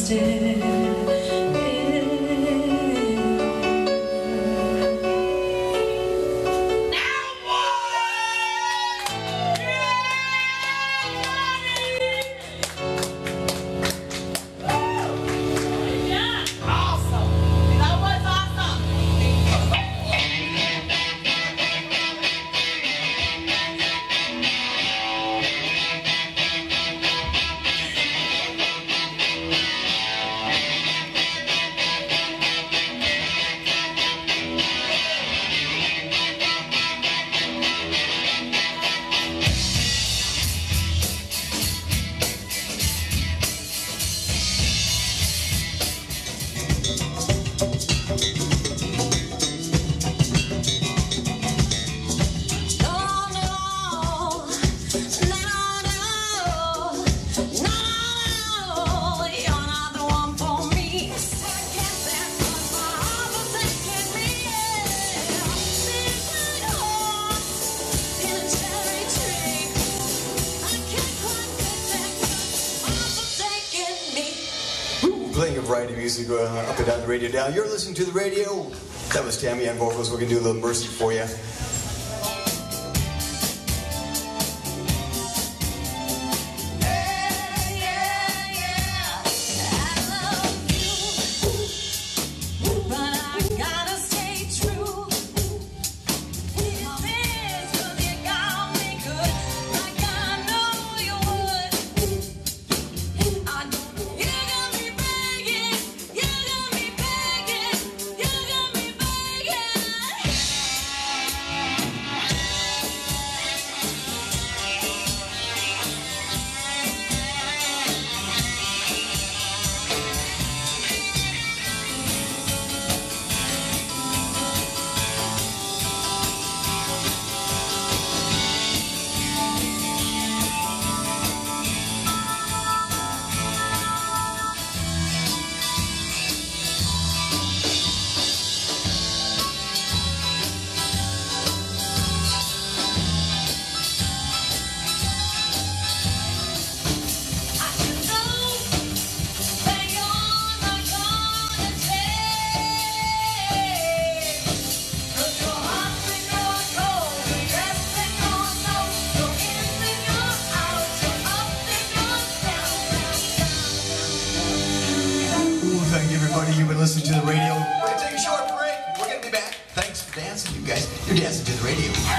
Playing a variety of music up and down the radio dial. You're listening to the radio. That was Tammy on vocals. We're going to do a little Mercy for you. Thank you, everybody. You've been listening to the radio. We're going to take a short break. We're going to be back. Thanks for dancing, you guys. You're dancing to the radio.